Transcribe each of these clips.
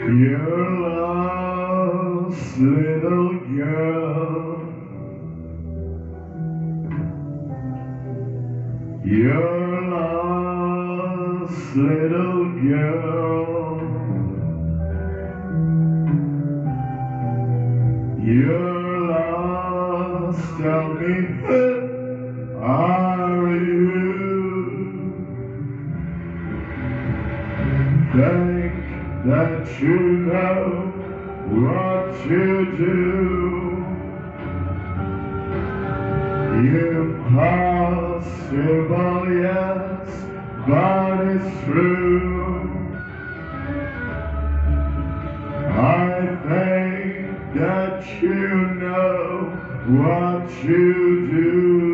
You're lost, little girl. You're lost, little girl. You're lost, tell me who are you? Think that you know what you do. Impossible, yes, but it's true. I think that you know what you do,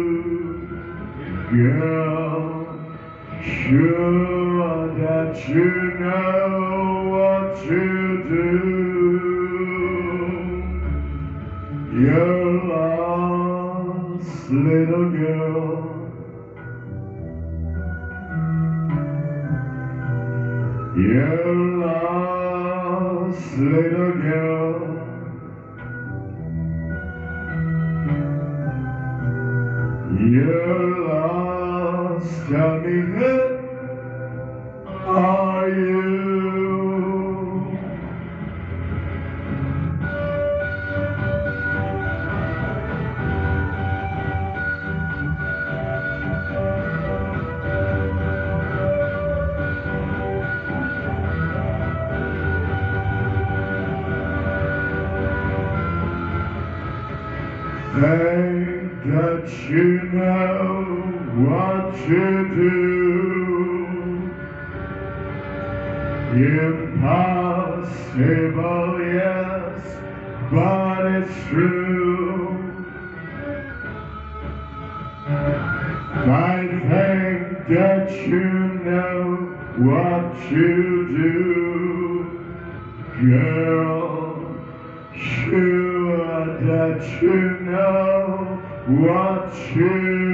girl. Sure that you know what you do. You're lost, little girl. You're lost, little girl. You're lost, tell me who are you? Think that you know what you do. Impossible, yes, but it's true. I think that you know what you do, girl. Sure that you know what you